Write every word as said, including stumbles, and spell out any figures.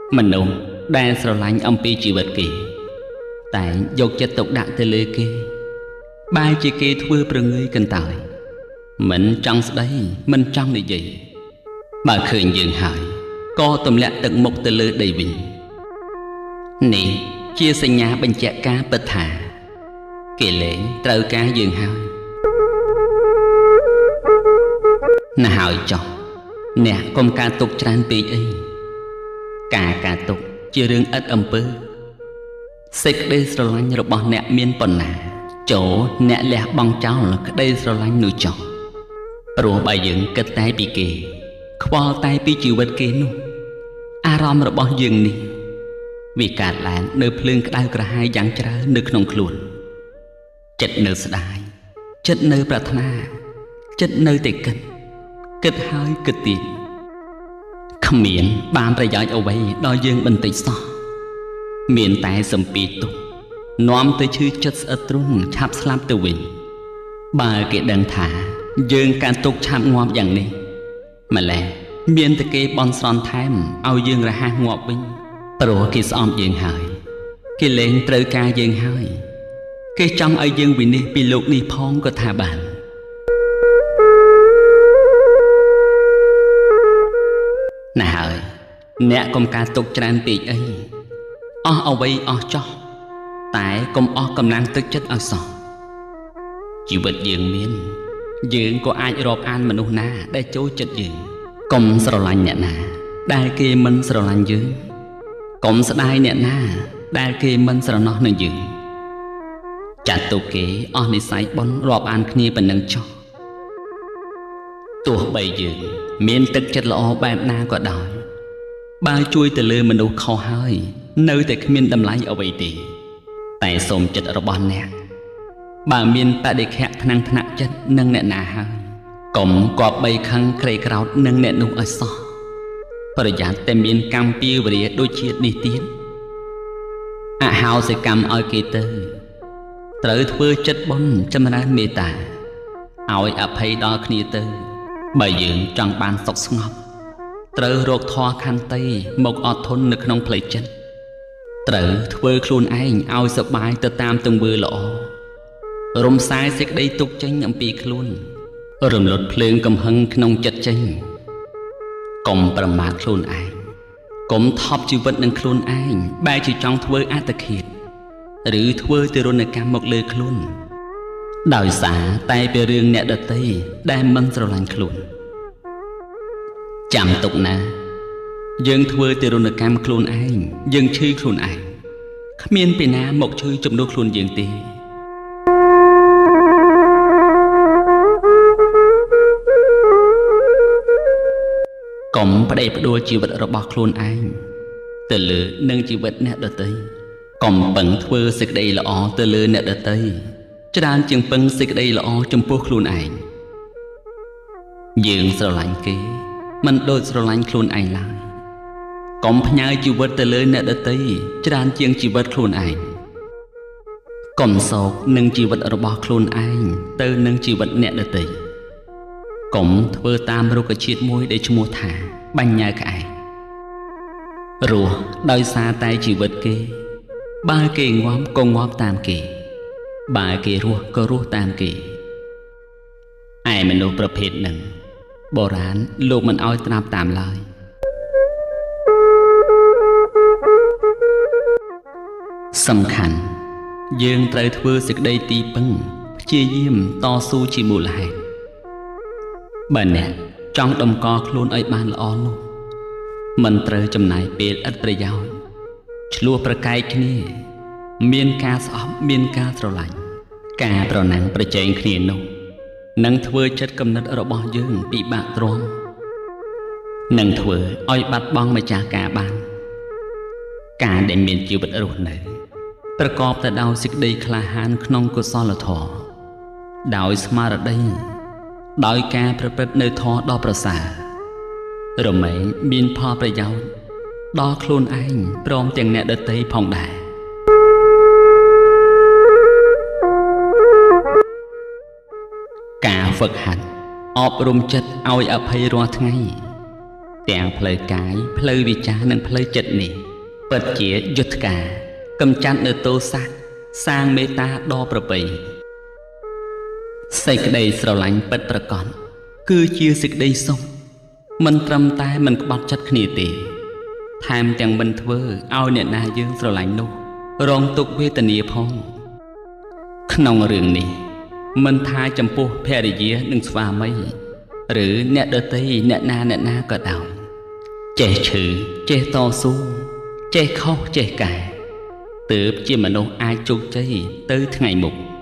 mình nụ đang sờ lạnh ông pi chỉ vật kỳ tại dục chất tục đạn tê lê kê ba chỉ kê thưa bờ người cần tỏi mình trong đấy mình trong để gì bà khởi dường hỏi co tùm lẹ tận một tê lê đầy bình nè chia sẻ nhà bên chợ cá bật thả kể lễ trâu cá dường hỏi nè hỏi cho nè con cá tục tràn tì ấy cả cá tục chia riêng ít âm bơ xích đây rồi lanh rồi bỏ nẹ miên bẩn nà chỗ nẹ lẹ bằng cháu là cái đây rồi lanh nuôi chó rồi bà dựng cái tay bị kề khoa tay bị chịu vật kề nu aram rồi bỏ dừng đi vì cả làng nơi phơi cái đai cả hai dáng trái nơi không luồn chất nơi sài chất nơi pratana chất nơi tịch kinh kết hơi kết tiền không miễn banประโยชน์เอาไว้ดอยយើងបន្តិចសោះមានតែសំពីទុកនាំទៅឈឺចិត្តស្អិតទ្រុងឆាប់ស្លាប់ទៅវិញបើគេដឹងថាយើងការទុកឆាប់ងាប់យ៉ាងនេះម្ល៉េះមានតែគេបន់ស្រន់ថែមឲ្យយើងរហ័សងាប់វិញព្រោះគេស្អប់យើងហើយគេលែងត្រូវការយើងហើយគេចង់ឲ្យយើងវិនិច្ឆ័យពីលោកនេះផងក៏ថាបានណែហើយអ្នកកុំការទុកច្រើនពេកអីអស់អ្វីអស់ចោះតែកុំអស់កម្លាំងទឹកចិត្តឲ្យសោះជីវិតយើងមានយើងក៏អាចរាប់អានមនុស្សណាដែលចូលចិត្តយើងកុំស្រឡាញ់អ្នកណាដែលគេមិនស្រឡាញ់យើងកុំស្ដាយអ្នកណាដែលគេមិនស្រណោះនឹងយើងចាត់ទុកគេអស់និស័យបន់រាប់អានគ្នាប៉ុណ្ណឹងចោះទោះបីយើងមានទឹកចិត្តល្អបែបណាក៏ដោយបើជួយទៅលើមនុស្សខុសហើយនៅតែគ្មានតម្លៃអ្វីទេតែសូមចិត្តរបស់អ្នកបើមានបដិខៈថ្នាំងថ្នាក់ចិត្តនឹងអ្នកណាហើយកុំគប្បីខឹងក្រេក្រោតនឹងអ្នកនោះឲ្យសោះប្រយ័ត្នតែមានកម្មពីវរាដូចជាតិនេះទៀតអហោសិកម្មឲ្យគេទៅត្រូវធ្វើចិត្តបុណ្យចម្រើនមេត្តាឲ្យអភ័យដល់គ្នាទៅបើយើងចង់បានសុខស្ងប់ត្រូវរកធម៌ខន្តីមកអត់ធន់នៅក្នុងផ្លូវចិត្តត្រូវធ្វើខ្លួនឯងឲ្យសប្បាយទៅតាមទង្វើល្អរំសាយសេចក្តីទុកចេញអំពីខ្លួនរំលត់ភ្លើងកំហឹងក្នុងចិត្តចេញកុំប្រមាថខ្លួនឯងកុំថប់ជីវិតនឹងខ្លួនឯងបែរជាចង់ធ្វើអត្តឃាតឬធ្វើទរណកម្មមកលើខ្លួនដោយសារតែពីរឿងអ្នកដទៃដែលមិនស្រឡាញ់ខ្លួនចាំទុកណាយើងធ្វើទរណកម្មខ្លួនឯងយើងឈឺខ្លួនឯងគ្មានពីណាមកជួយជំនួសខ្លួនយើងទេកុំប្តេជ្ញាផ្ដួលជីវិតរបស់ខ្លួនឯងទៅលើនឹងជីវិតអ្នកដទៃកុំពឹងធ្វើសេចក្តីល្អទៅលើអ្នកដទៃច្រើនជាងពឹងសេចក្តីល្អចំពោះខ្លួនឯងយើងស្រឡាញ់គេមិនដូចស្រឡាញ់ខ្លួនឯងឡើយកុំផ្ញើជីវិតទៅលើអ្នកដទៃច្រើនជាងជីវិតខ្លួនឯងកុំសោកនឹងជីវិតរបស់ខ្លួនឯងទៅនឹងជីវិតអ្នកដទៃកុំធ្វើតាមរុក្ខជាតិមួយដែលឈ្មោះថាបញ្ញាក្អែករស់ដោយសារតែជីវិតគេបើគេងាប់ក៏ងាប់តាមគេបើគេរស់ក៏រស់តាមគេឯមនុស្សប្រភេទហ្នឹងបុរាណលោកមិនអោយត្រាប់តាមឡើយសំខាន់យើងត្រូវធ្វើសេចក្តីទីពឹងព្យាយាមតស៊ូជាមូលហេតុបើអ្នកចង់ដំកល់ខ្លួនឲ្យបានល្អនោះមិនត្រូវចំណាយពេលឥតប្រយោជន៍ឆ្លោះប្រកែកគ្នាមានការស្អប់មានការស្រឡាញ់ការប្រណាំងប្រជែងគ្នានោះនឹងធ្វើចិត្តគំនិតរបស់យើងពិបាកទ្រាំនឹងធ្វើឲ្យបាត់បង់ម្ចាស់ការបានការដែលមានជីវិតរស់នៅប្រកបទៅដោយសេចក្តីក្លាហានក្នុងកុសលធម៌ដោយស្មារតីដោយការប្រព្រឹត្តនៅធម៌ដ៏ប្រសើររមែងមានផលប្រយោជន៍ដល់ខ្លួនឯងព្រមទាំងអ្នកដទៃផងដែរការហ្វឹកហាត់អប់រំចិត្តឲ្យអភ័យរាល់ថ្ងៃទាំងផ្លូវកាយផ្លូវវិជ្ជានិងផ្លូវចិត្តនេះពិតជាយុទ្ធការកំចាត់នៅទោសៈសាងមេត្តាដ៏ប្រពៃសេចក្តីស្រឡាញ់ពិតប្រាកដគឺជាសេចក្តីសុខមិនត្រឹមតែមិនក្បត់ចិត្តគ្នាទេថែមទាំងមិនធ្វើឲ្យអ្នកណាយើងស្រឡាញ់នោះរងទុក្ខវេទនាផងក្នុងរឿងនេះមិនថាចំពោះភរិយានិងស្វាមីឬអ្នកដទៃអ្នកណាអ្នកណាក៏ដោយចេះឈឺចេះតស៊ូចេះខុសចេះកែទើបជាមនុស្សអាចជោគជ័យទៅថ្ងៃមុខ